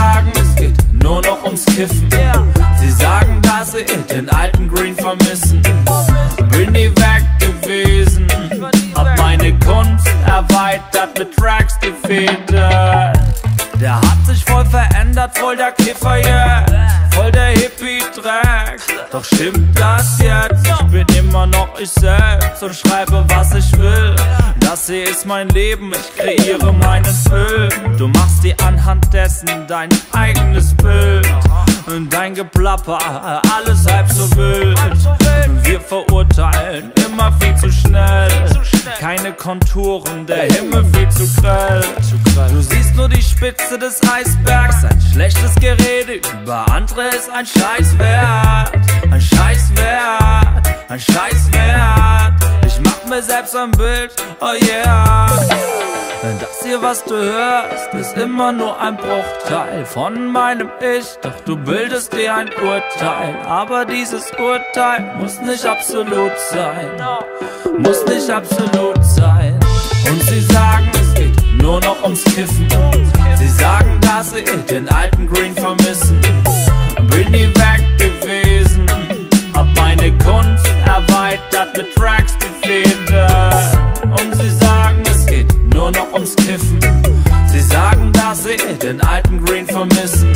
sagen, es geht nur noch ums Kiffen. Sie sagen, dass sie den alten Green vermissen. Bin nie weg gewesen, hab meine Kunst erweitert, mit Tracks gefedert. Der hat sich voll verändert, voll der Kiffer jetzt, voll der Hippie-Dreck. Doch stimmt das jetzt? Ich bin immer noch ich selbst und schreibe, was ich will. Das hier ist mein Leben, ich kreiere meinen Film. Du machst dir anhand dessen dein eigenes Bild. Und dein Geplapper, alles halb so wild. Wir verurteilen immer viel zu schnell. Keine Konturen, der Himmel viel zu grell. Du siehst nur die Spitze des Eisbergs. Ein schlechtes Gerede über andere ist ein Scheißwert. Ein Scheißwert, ein Scheißwert. Ich mach mir selbst ein Bild, oh yeah. Denn das hier, was du hörst, ist immer nur ein Bruchteil von meinem Ich. Doch du bildest dir ein Urteil, aber dieses Urteil muss nicht absolut sein. Muss nicht absolut sein. Und sie sagen, es geht nur noch ums Kiffen. Sie sagen, dass sie den alten Green vermissen. Bin nie weg gewesen, hab meine Kunst erweitert, mit Tracks gefedert. Und sie sagen, es geht nur noch ums Kiffen. Sie sagen, dass sie den alten Green vermissen.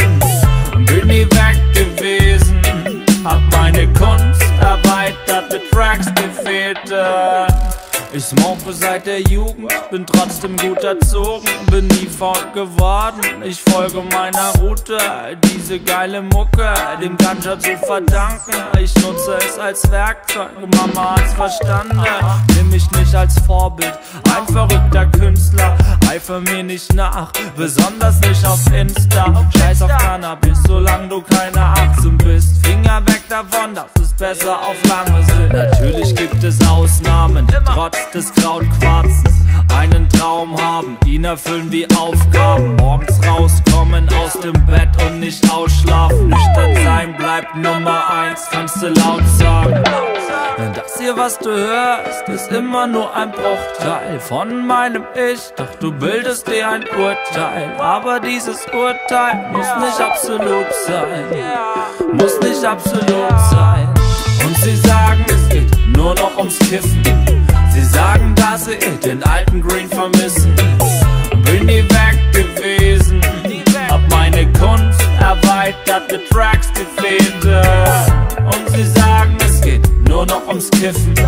Bin nie weg gewesen, hab meine Kunst erweitert, mit Tracks gefedert. Ich smoke seit der Jugend, bin trotzdem gut erzogen, bin nie faul geworden, ich folge meiner Route. Diese geile Mucke, dem Ganja zu verdanken. Ich nutze es als Werkzeug, Mama hat's verstanden. Nimm mich nicht als Vorbild, ein verrückter Künstler. Eifer mir nicht nach, besonders nicht auf Insta. Scheiß auf Cannabis, solange du keine 18 bist. Finger weg davon, das ist besser auf lange Sicht. Natürlich gibt es Ausnahmen, trotz des Krautquarzens. Einen Traum haben, ihn erfüllen wie Aufgaben. Morgens rauskommen aus dem Bett und nicht ausschlafen. Nüchtern sein bleibt Nummer 1, kannst du laut sagen. Denn das hier, was du hörst, ist immer nur ein Bruchteil von meinem Ich. Doch du bildest dir ein Urteil, aber dieses Urteil muss nicht absolut sein. Muss nicht absolut sein. Und sie sagen, es geht nur noch ums Kiffen. Sie sagen, dass sie den alten Green vermissen. Bin nie weg gewesen, hab meine Kunst erweitert, mit Tracks gefedert. Und sie sagen, es geht nur noch ums Kiffen.